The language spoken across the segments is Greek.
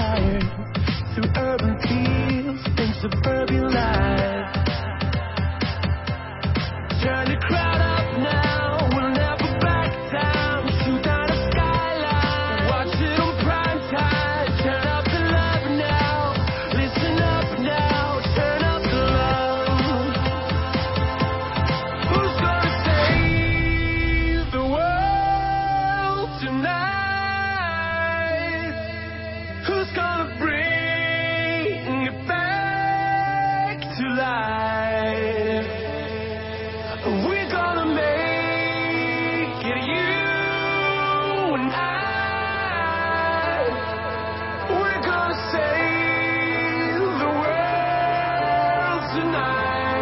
tired through urban fields and suburban life. Turn the crowd up now, we'll never back down. Shoot down the skyline, watch it on prime time. Turn up the love now, listen up now, turn up the love. Who's gonna save the world tonight? Who's gonna bring it back to life? We're gonna make it, you and I. We're gonna save the world tonight.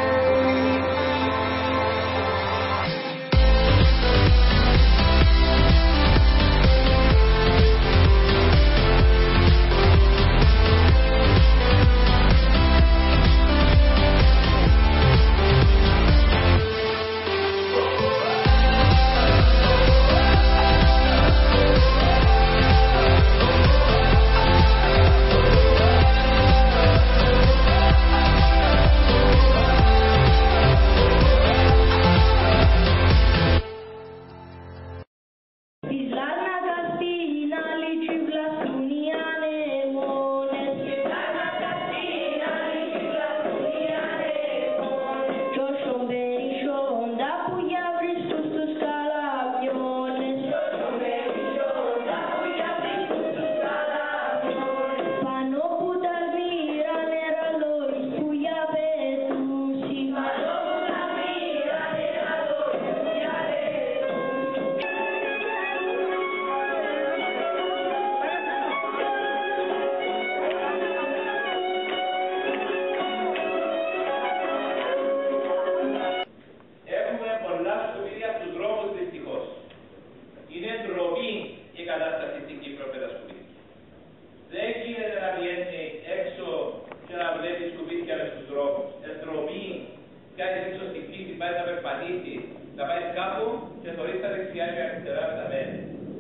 Είναι ντροπή η κατάσταση στην Κύπρο με τα σκουπίδια. Δεν γίνεται να βγαίνει έξω και να βλέπει σκουπίδια μες στους δρόμους. Ντροπή, κάτι έξω στην πίστη, πάει να περπατήσει, να πάει κάπου και χωρίς τα δεξιά και αριστερά στα μένει.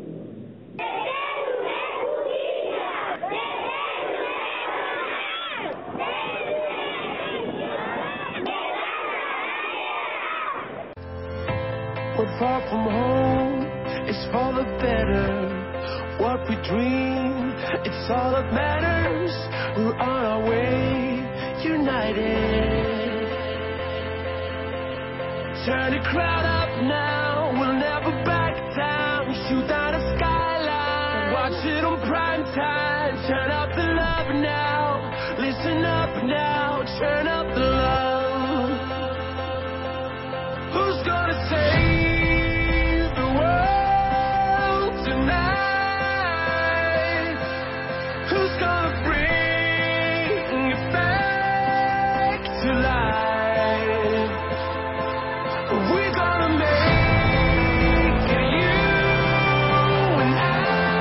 We're far from home, it's for the better. What we dream, it's all that matters. We're on our way, united. Turn the crowd up now, we'll never back down. Shoot down the skyline, watch it on prime time. Turn up the love now, listen up now, turn up the love. Who's gonna save the world tonight? Who's gonna bring it back to life? We're gonna make it, you and I.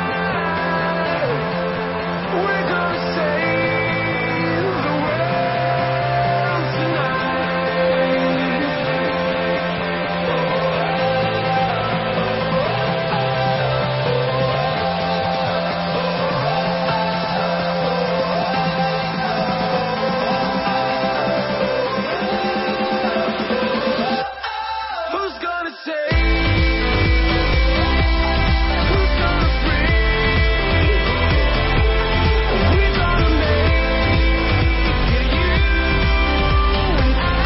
We're gonna save the world tonight. Who's gonna save? Who's gonna bring? We're gonna make it, you and I.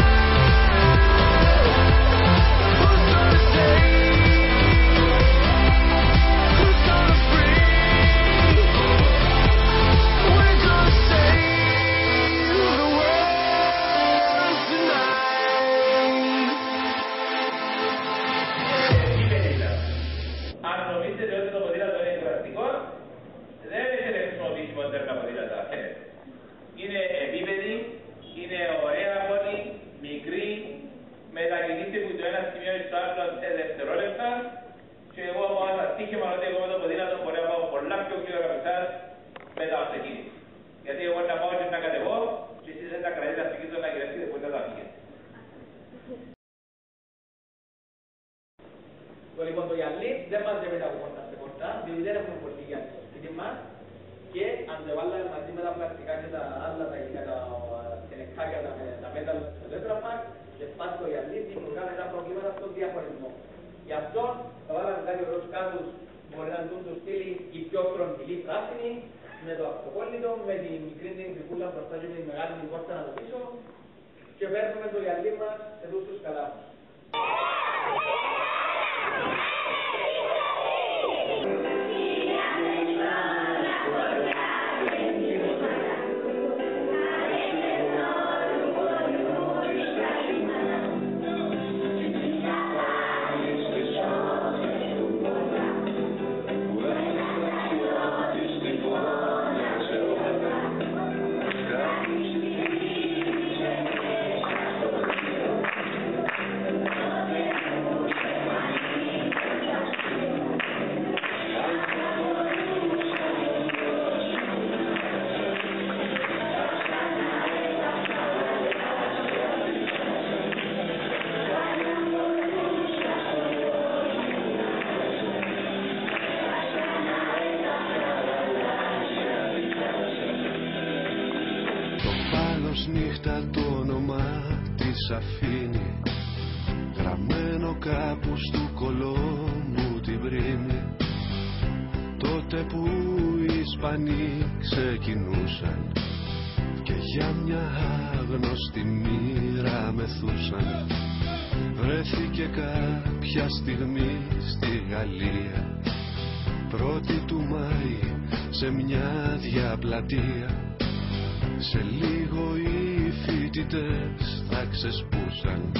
Who's gonna save? Who's gonna bring? We're gonna save the world tonight. Επίπεδα. Αν νομίζετε ότι το ποδήλατο είναι κουραστικό, δεν έχετε χρησιμοποιήσιμο τέρμα ποδήλατα. Είναι επίπεδη, είναι ωραία πόλη, μικρή, μετακινείται από το ένα σημείο στο άλλο σε δευτερόλεπτα και εγώ έχω ένα στοίχημα ότι εγώ με το ποδήλατο μπορώ να πάω πολλά πιο γρήγορα από εσάς με τα αυτοκίνητα. Γιατί εγώ να πάω και να κατεβώ και εσείς δεν τα κρατήσετε τα αυτοκίνητα να γυρευτείτε χωρίς να τα φύγετε. Λοιπόν, το γυαλί δεν μαζεύεται από κοντά σε κοντά, διότι δεν έχουμε πολύ γυαλί στο σπίτι μας και αν το βάλαμε μαζί με τα πλαστικά και τα άλλα, τα υλικά, τα τενεκάκια, τα μέταλλα στο τέτραπακ και σπάσει το γυαλί, δημιουργά ένα προβλήματα στον διαχωρισμό. Γι' αυτό θα βάλαμε κάτι ωραίους κάδους, μπορεί να δουν το στήλι η πιο στρογγυλή πράσινη, με το αυτοκόλλητο, με τη μικρή την κρυκούλα μπροστά και με τη μεγάλη την πόρτα από πίσω και παίρνουμε το γυαλί μας σε τους καλάμους. Νύχτα το όνομα της αφήνει γραμμένο κάπου στου κολόμου την πρίμη. Τότε που οι Ισπανοί ξεκινούσαν και για μια άγνωστη μοίρα μεθούσαν, βρέθηκε κάποια στιγμή στη Γαλλία, 1η του Μάη σε μια διαπλατεία. Σε λίγο οι φοιτητές θα ξεσπούσαν.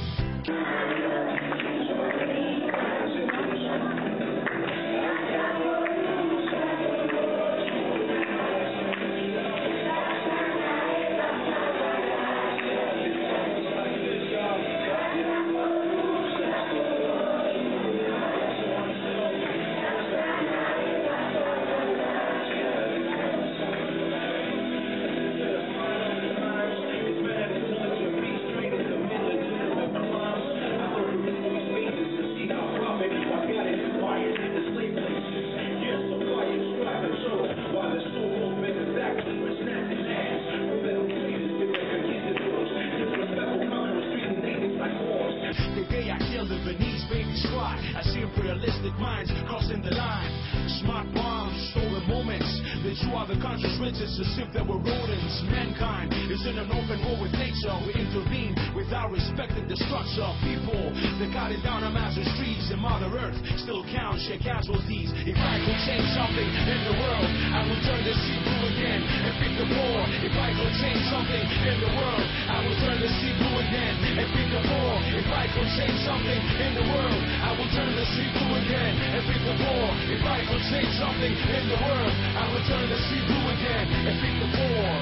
As if there were rodents, mankind is in an open war with nature. We intervene without respecting the structure of people. They got it down on massive streets, and Mother Earth still counts your casualties. If I could change something in the world, I would turn the sea blue again and feed the poor. If I could change something in the world, I would turn the sea blue again and feed the poor. If I could change something in the world, I would turn the sea blue again and feed the poor. If I could change something in the world, I would turn the sea blue again and feed the poor.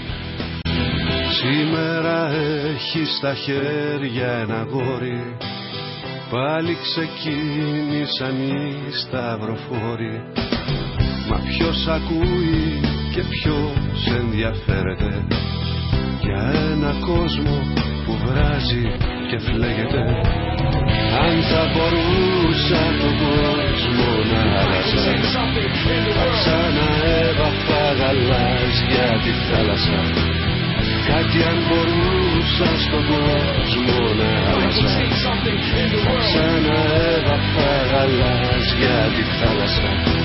Σήμερα έχει στα χέρια ένα αγόρι, πάλι ξεκίνησαν οι σταυροφόροι. Μα ποιος ακούει και ποιος ενδιαφέρεται για ένα κόσμο που βράζει και φλέγεται. Αν θα μπορούσα τον κόσμο να άλλαζα, θα ξαναέβαφα γαλάζια τη θάλασσα. Κάτι αν μπορούσα στον κόσμο να άλλαζα, θα ξαναέβαφα γαλάζια τη θάλασσα.